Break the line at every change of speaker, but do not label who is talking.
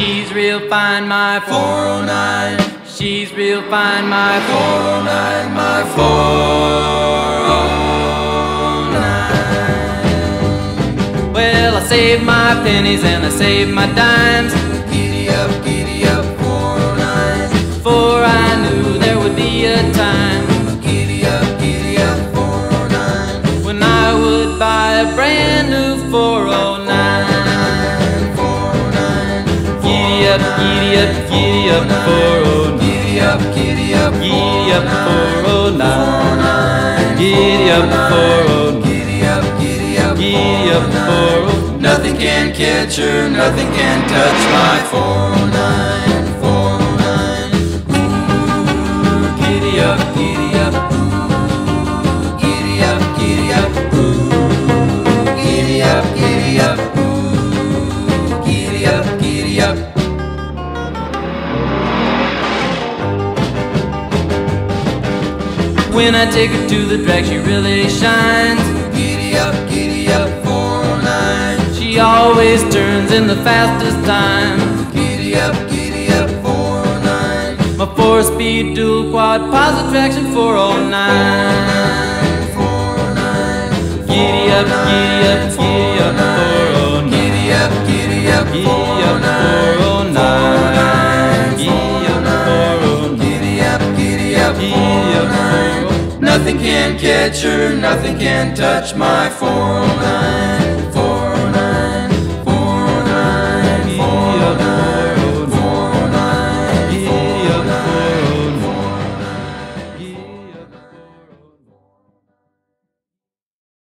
She's real fine, my 409. She's real fine, my 409, my 409. Well, I saved my pennies and I saved my dimes.
Giddy up, 409.
For I knew there would be a time
Giddy up, 409.
when I would buy a brand new 409.
409.
Giddy up, giddy up, giddy up, 409.
Giddy up,
Giddy up, 409.
409.
Giddy up, 409.
Giddy up,
Giddy up, 409.
Nothing can catch her, nothing can touch my 409, 409. Ooh, giddy up, ooh, giddy up, ooh, giddy up, ooh, giddy up.
When I take her to the drag, she really shines.
Giddy up, 409.
She always turns in the fastest time.
Giddy up, 409.
My 4-speed dual quad positive traction 409.
409.
Giddy up, 409.
Giddy up,
Giddy up, 409.
409.
Giddy up, 409.
Giddy up,
Giddy up, 409.
Nothing can catch her, nothing can touch my 409.